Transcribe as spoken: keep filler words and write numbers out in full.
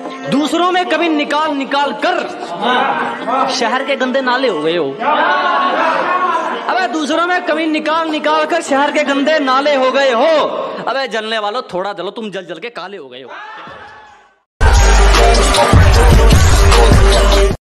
दूसरों में कभी निकाल निकाल कर शहर के गंदे नाले हो गए हो। अबे दूसरों में कभी निकाल निकाल कर शहर के गंदे नाले हो गए हो। अबे जलने वालों थोड़ा जलो, तुम जल जल के काले हो गए हो।